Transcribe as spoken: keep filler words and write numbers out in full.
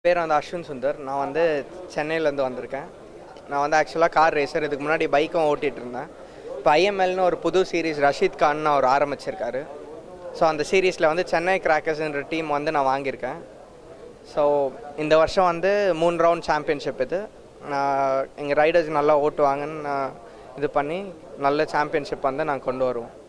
பேர் வந்து அஸ்வின் சுந்தர். நான் வந்து சென்னையிலேருந்து வந்திருக்கேன். நான் வந்து ஆக்சுவலாக கார் ரேசர். இதுக்கு முன்னாடி பைக்கும் ஓட்டிகிட்டு இருந்தேன். இப்போ ஐஎம்எல்னு ஒரு புது சீரீஸ் ரஷீத் கான்னு அவர் ஆரம்பிச்சிருக்காரு. ஸோ அந்த சீரீஸில் வந்து சென்னை கிராக்கர்ஸ்ன்ற டீம் வந்து நான் வாங்கியிருக்கேன். ஸோ இந்த வருஷம் வந்து மூணு ரவுண்ட் சாம்பியன்ஷிப் இது. நான் எங்கள் ரைடர்ஸ் நல்லா ஓட்டுவாங்கன்னு நான் இது பண்ணி நல்ல சாம்பியன்ஷிப் வந்து நாங்கள் கொண்டு வருவோம்.